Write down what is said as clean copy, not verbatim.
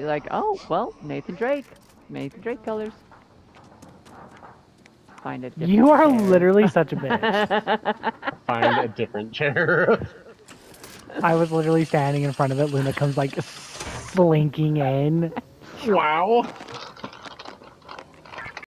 like, oh, well, Nathan Drake. Nathan Drake colors. Find a different You are chair. literally such a bitch. Find a different chair. I was literally standing in front of it. Luna comes like slinking in. Wow.